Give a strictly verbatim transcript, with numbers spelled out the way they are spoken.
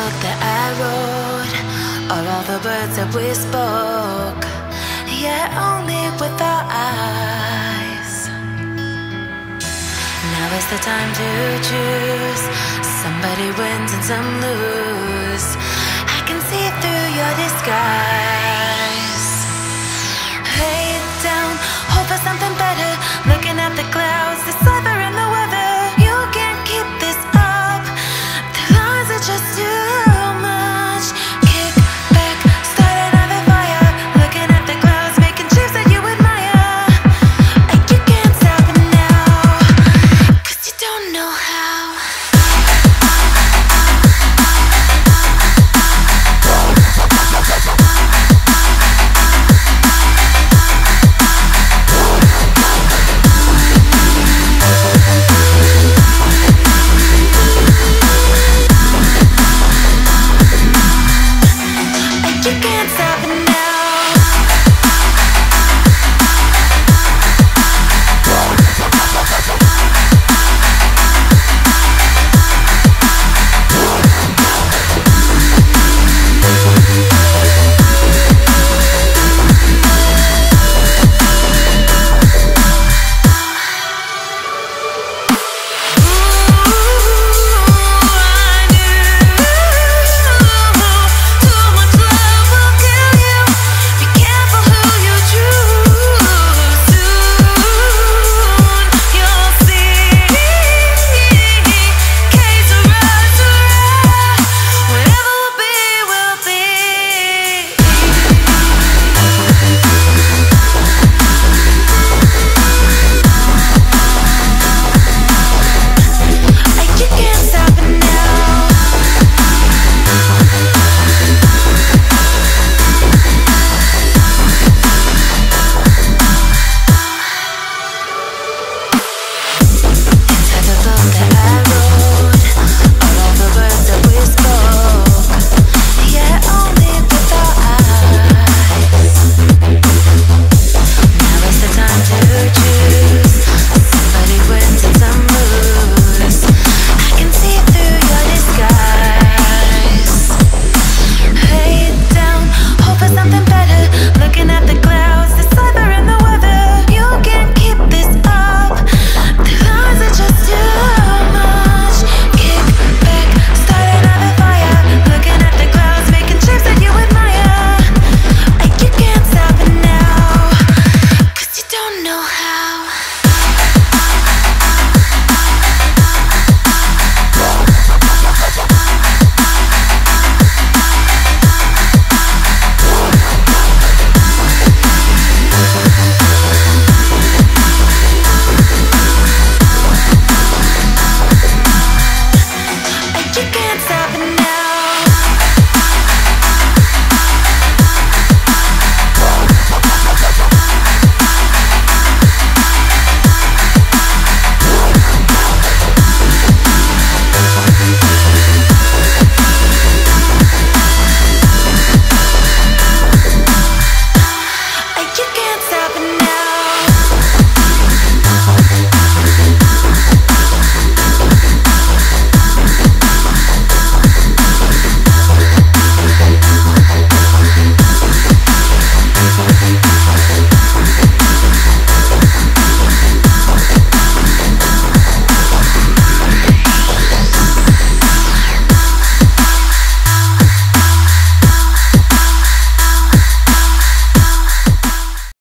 book that I wrote, or all the words that we spoke, yet only with our eyes. Now is the time to choose. Somebody wins and some lose. I can see through your disguise. Lay down, hope for something better. Looking at the clouds, decipher in the weather. You can't keep this up. The lies are just too much. Kick back, start another fire. Looking at the clouds, making shapes that you admire. And you can't stop it now, 'cause you don't know how. You can't stop it now.